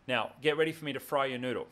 Now, get ready for me to fry your noodle.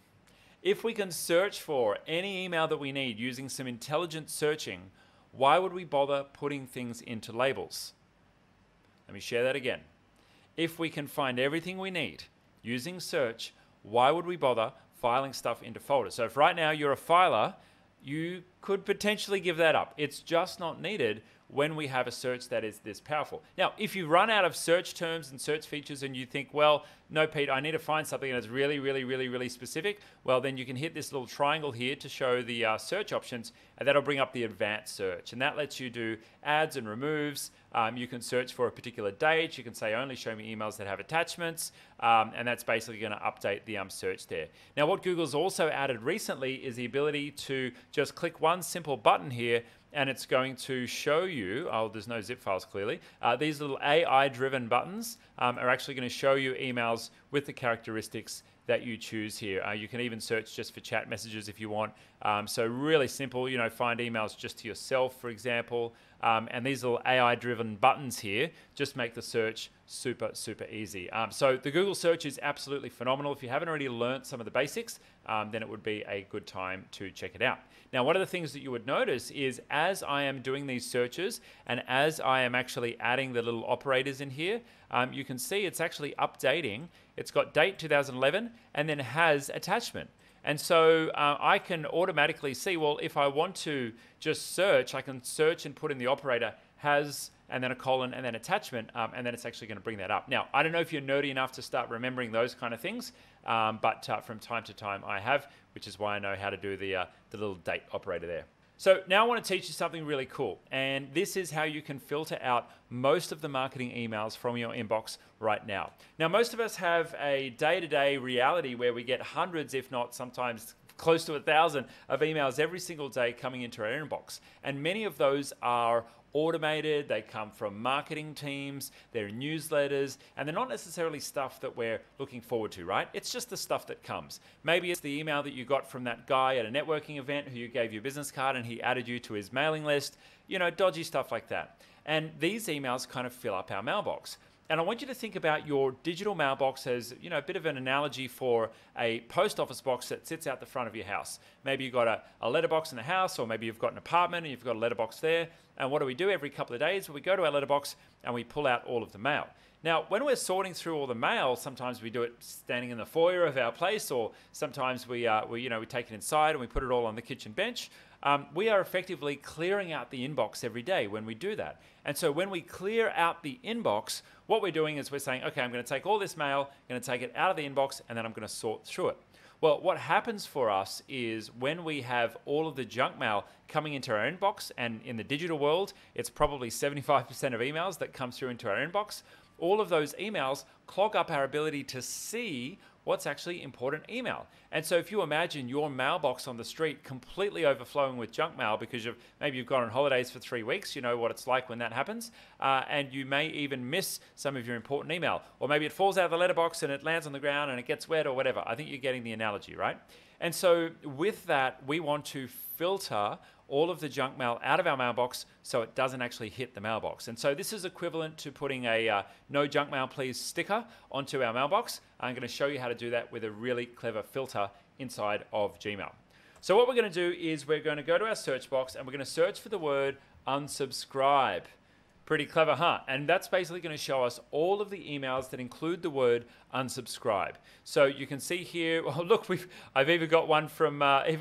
If we can search for any email that we need using some intelligent searching, why would we bother putting things into labels? Let me share that again. If we can find everything we need using search, why would we bother filing stuff into folders? So if right now you're a filer, you could potentially give that up. It's just not needed when we have a search that is this powerful. Now, if you run out of search terms and search features and you think, well, no, Pete, I need to find something that's really, really, really, really specific, well, then you can hit this little triangle here to show the search options, and that'll bring up the advanced search. And that lets you do adds and removes. You can search for a particular date. You can say, only show me emails that have attachments. And that's basically going to update the search there. Now, what Google's also added recently is the ability to just click one simple button here, and it's going to show you, oh, there's no zip files clearly, these little AI-driven buttons are actually going to show you emails with the characteristics that you choose here. You can even search just for chat messages if you want. So really simple, find emails just to yourself, for example. And these little AI-driven buttons here just make the search super, super easy. So the Google search is absolutely phenomenal. If you haven't already learned some of the basics, then it would be a good time to check it out. Now, one of the things that you would notice is as I am doing these searches and as I am actually adding the little operators in here, you can see it's actually updating. It's got date 2011 and then has attachment. And so I can automatically see, well, if I want to just search, I can search and put in the operator has and then a colon and then attachment, and then it's actually going to bring that up. Now, I don't know if you're nerdy enough to start remembering those kind of things, but from time to time I have, which is why I know how to do the little date operator there. So now I want to teach you something really cool, and this is how you can filter out most of the marketing emails from your inbox right now. Now, most of us have a day-to-day reality where we get hundreds, if not sometimes close to 1,000 of emails every single day coming into our inbox, and many of those are automated. They come from marketing teams, they're newsletters, and they're not necessarily stuff that we're looking forward to, right? It's just the stuff that comes. Maybe it's the email that you got from that guy at a networking event who you gave your business card and he added you to his mailing list, dodgy stuff like that. And these emails kind of fill up our mailbox. And I want you to think about your digital mailbox as, a bit of an analogy for a post office box that sits out the front of your house. Maybe you've got a letterbox in the house, or maybe you've got an apartment and you've got a letterbox there. And what do we do every couple of days? We go to our letterbox and we pull out all of the mail. Now, when we're sorting through all the mail, sometimes we do it standing in the foyer of our place, or sometimes we take it inside and we put it all on the kitchen bench. We are effectively clearing out the inbox every day when we do that. And so when we clear out the inbox, what we're doing is we're saying, okay, I'm going to take all this mail, I'm going to take it out of the inbox, and then I'm going to sort through it. Well, what happens for us is when we have all of the junk mail coming into our inbox, and in the digital world, it's probably 75% of emails that come through into our inbox, all of those emails clog up our ability to see what's actually important email. And so if you imagine your mailbox on the street completely overflowing with junk mail because maybe you've gone on holidays for 3 weeks, you know what it's like when that happens, and you may even miss some of your important email. Or maybe it falls out of the letterbox and it lands on the ground and it gets wet or whatever. I think you're getting the analogy, right? And so with that, we want to filter all of the junk mail out of our mailbox so it doesn't actually hit the mailbox. And so this is equivalent to putting a no junk mail please sticker onto our mailbox. I'm going to show you how to do that with a really clever filter inside of Gmail. So what we're going to do is we're going to go to our search box and we're going to search for the word unsubscribe. Pretty clever, huh? And that's basically going to show us all of the emails that include the word unsubscribe. So you can see here. Oh, look, I've even got one from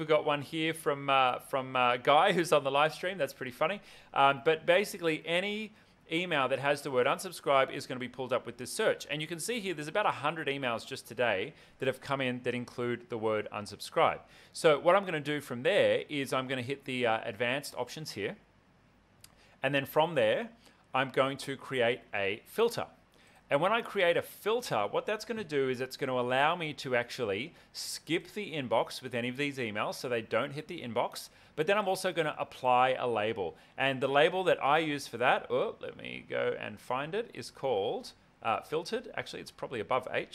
here from Guy who's on the live stream. That's pretty funny. But basically, any email that has the word unsubscribe is going to be pulled up with this search. And you can see here, there's about 100 emails just today that have come in that include the word unsubscribe. So what I'm going to do from there is I'm going to hit the advanced options here, and then from there, I'm going to create a filter. And when I create a filter, what that's going to do is it's going to allow me to actually skip the inbox with any of these emails so they don't hit the inbox. But then I'm also going to apply a label. And the label that I use for that, let me go and find it, is called filtered. Actually, it's probably above H.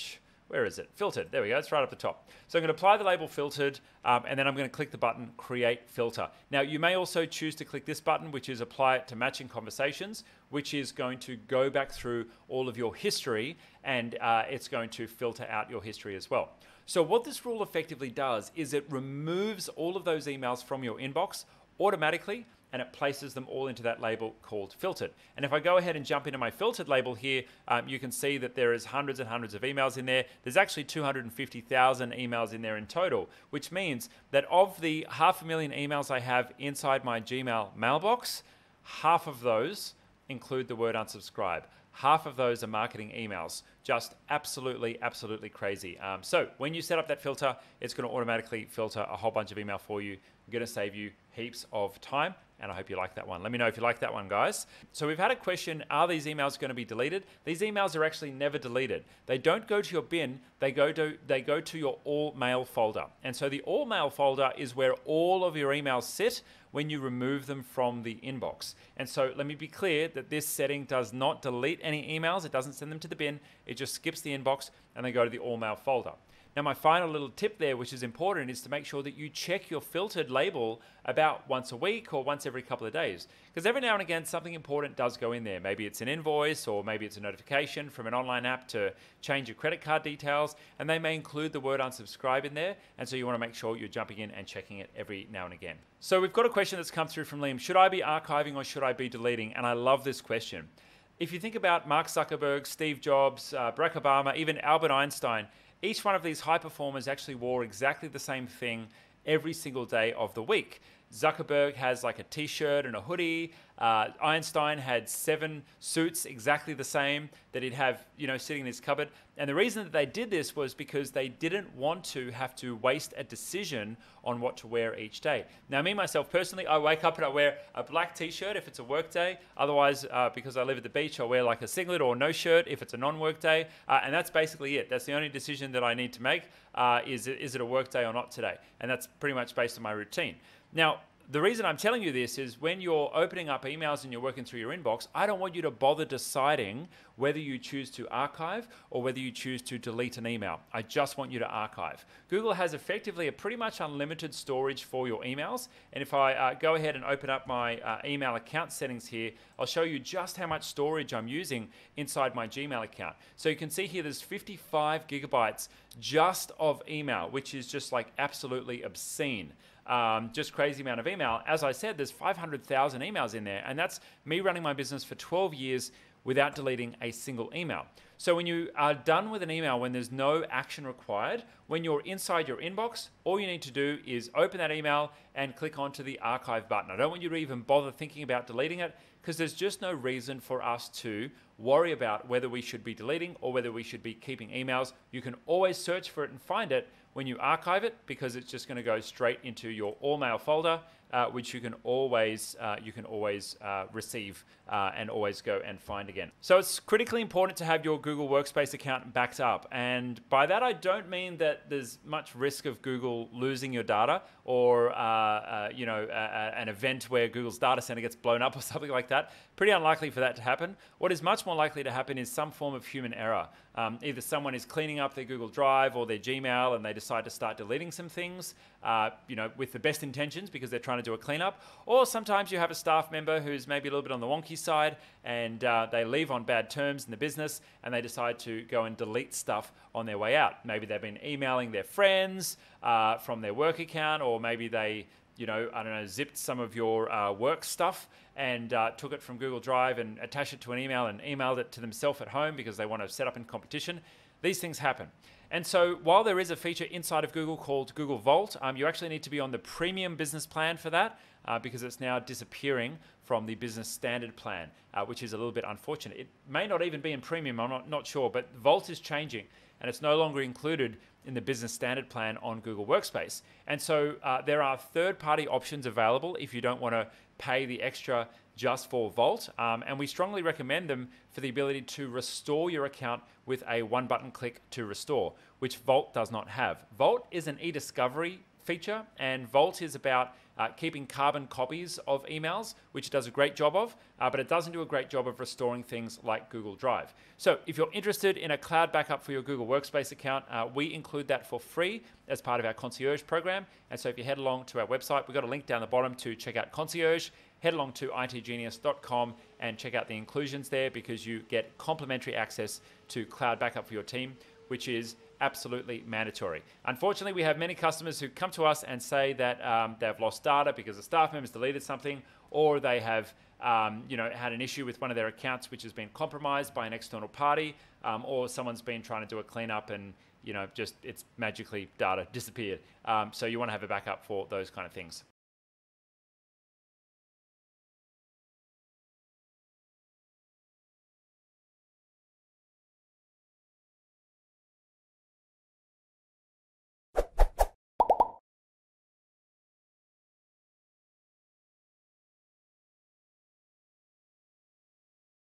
Where is it? Filtered. There we go. It's right up the top. So I'm going to apply the label filtered, and then I'm going to click the button Create Filter. Now, you may also choose to click this button, which is Apply it to Matching Conversations, which is going to go back through all of your history, and it's going to filter out your history as well. So what this rule effectively does is it removes all of those emails from your inbox automatically, and it places them all into that label called filtered. And if I go ahead and jump into my filtered label here, you can see that there is hundreds and hundreds of emails in there. There's actually 250,000 emails in there in total, which means that of the 500,000 emails I have inside my Gmail mailbox, half of those include the word unsubscribe. Half of those are marketing emails. Just absolutely, absolutely crazy. So when you set up that filter, it's going to automatically filter a whole bunch of email for you. Going to save you heaps of time, and I hope you like that one. Let me know if you like that one, guys. So we've had a question, are these emails going to be deleted? These emails are actually never deleted. They don't go to your bin, they go to your all mail folder. And so the all mail folder is where all of your emails sit when you remove them from the inbox. And so let me be clear that this setting does not delete any emails. It doesn't send them to the bin. It just skips the inbox and they go to the all mail folder. Now, my final little tip there, which is important, is to make sure that you check your filtered label about once a week or once every couple of days. Because every now and again, something important does go in there. Maybe it's an invoice, or maybe it's a notification from an online app to change your credit card details, and they may include the word unsubscribe in there. And so you want to make sure you're jumping in and checking it every now and again. So we've got a question that's come through from Liam. Should I be archiving or should I be deleting? And I love this question. If you think about Mark Zuckerberg, Steve Jobs, Barack Obama, even Albert Einstein, each one of these high performers actually wore exactly the same thing every single day of the week. Zuckerberg has like a t-shirt and a hoodie. Einstein had 7 suits exactly the same that he'd have, sitting in his cupboard. And the reason that they did this was because they didn't want to have to waste a decision on what to wear each day. Now, me, myself, personally, I wake up and I wear a black t-shirt if it's a work day. Otherwise, because I live at the beach, I wear like a singlet or no shirt if it's a non-work day. And that's basically it. That's the only decision that I need to make. Is it a work day or not today? And that's pretty much based on my routine. Now, the reason I'm telling you this is when you're opening up emails and you're working through your inbox, I don't want you to bother deciding whether you choose to archive or whether you choose to delete an email. I just want you to archive. Google has effectively a pretty much unlimited storage for your emails. And if I go ahead and open up my email account settings here, I'll show you just how much storage I'm using inside my Gmail account. So you can see here there's 55 gigabytes just of email, which is just like absolutely obscene. Just crazy amount of email. As I said, there's 500,000 emails in there, and that's me running my business for 12 years without deleting a single email. So when you are done with an email, when there's no action required, when you're inside your inbox, all you need to do is open that email and click onto the archive button. I don't want you to even bother thinking about deleting it because there's just no reason for us to worry about whether we should be deleting or whether we should be keeping emails. You can always search for it and find it when you archive it because it's just going to go straight into your all mail folder, which you can always receive and always go and find again. So it's critically important to have your Google Workspace account backed up. And by that, I don't mean that there's much risk of Google losing your data or an event where Google's data center gets blown up or something like that. Pretty unlikely for that to happen. What is much more likely to happen is some form of human error. Either someone is cleaning up their Google Drive or their Gmail and they decide to start deleting some things, with the best intentions because they're trying to do a cleanup. Or sometimes you have a staff member who's maybe a little bit on the wonky side and they leave on bad terms in the business and they decide to go and delete stuff on their way out. Maybe they've been emailing their friends from their work account, or maybe they zipped some of your work stuff and took it from Google Drive and attached it to an email and emailed it to themselves at home because they want to set up in competition. These things happen. And so while there is a feature inside of Google called Google Vault, you actually need to be on the premium business plan for that because it's now disappearing from the business standard plan, which is a little bit unfortunate. It may not even be in premium, I'm not sure, but Vault is changing and it's no longer included in the business standard plan on Google Workspace. And so there are third-party options available if you don't want to pay the extra just for Vault. And we strongly recommend them for the ability to restore your account with a one-button click to restore, which Vault does not have. Vault is an e-discovery feature, and Vault is about keeping carbon copies of emails, which it does a great job of, but it doesn't do a great job of restoring things like Google Drive. So if you're interested in a cloud backup for your Google Workspace account, we include that for free as part of our concierge program. And so if you head along to our website, we've got a link down the bottom to check out concierge. Head along to itgenius.com and check out the inclusions there, because you get complimentary access to cloud backup for your team, which is absolutely mandatory. Unfortunately, we have many customers who come to us and say that they've lost data because a staff member's deleted something, or they have had an issue with one of their accounts which has been compromised by an external party, or someone's been trying to do a cleanup and just it's magically data disappeared. So you want to have a backup for those kind of things.